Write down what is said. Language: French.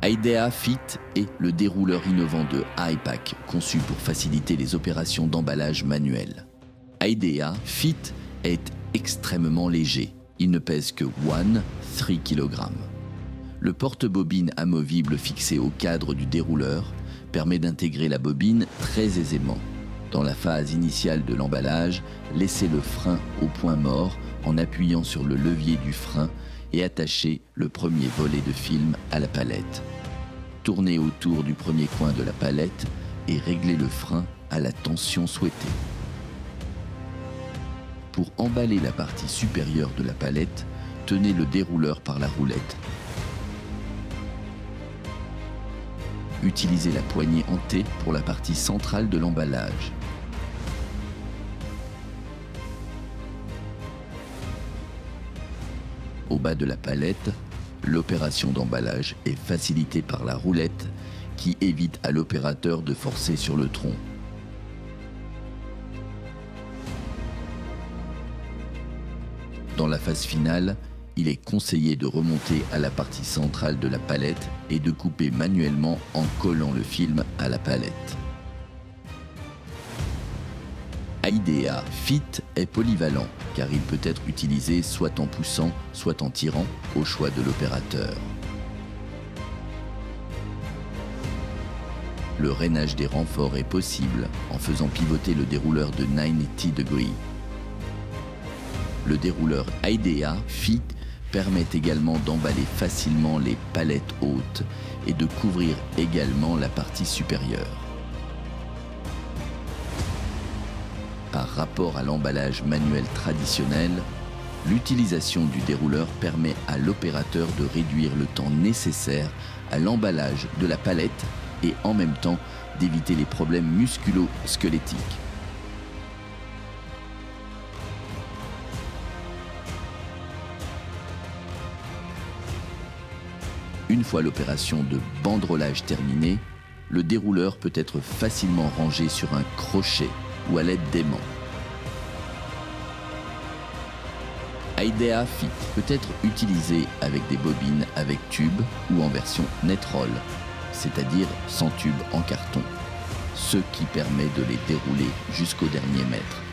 IDEA Fit est le dérouleur innovant de I-Pack, conçu pour faciliter les opérations d'emballage manuel. IDEA Fit est extrêmement léger. Il ne pèse que 3 kg. Le porte-bobine amovible fixé au cadre du dérouleur permet d'intégrer la bobine très aisément. Dans la phase initiale de l'emballage, laissez le frein au point mort en appuyant sur le levier du frein et attachez le premier volet de film à la palette. Tournez autour du premier coin de la palette et réglez le frein à la tension souhaitée. Pour emballer la partie supérieure de la palette, tenez le dérouleur par la roulette. Utilisez la poignée en T pour la partie centrale de l'emballage. Au bas de la palette, l'opération d'emballage est facilitée par la roulette qui évite à l'opérateur de forcer sur le tronc. Dans la phase finale, il est conseillé de remonter à la partie centrale de la palette et de couper manuellement en collant le film à la palette. IDEA Fit est polyvalent car il peut être utilisé soit en poussant, soit en tirant, au choix de l'opérateur. Le rainage des renforts est possible en faisant pivoter le dérouleur de 90 degrés. Le dérouleur IDEA Fit permet également d'emballer facilement les palettes hautes et de couvrir également la partie supérieure. Par rapport à l'emballage manuel traditionnel, l'utilisation du dérouleur permet à l'opérateur de réduire le temps nécessaire à l'emballage de la palette et en même temps d'éviter les problèmes musculo-squelettiques. Une fois l'opération de banderolage terminée, le dérouleur peut être facilement rangé sur un crochet ou à l'aide d'aimants. IDEA Fit peut être utilisé avec des bobines avec tube ou en version net-roll, c'est-à-dire sans tube en carton, ce qui permet de les dérouler jusqu'au dernier mètre.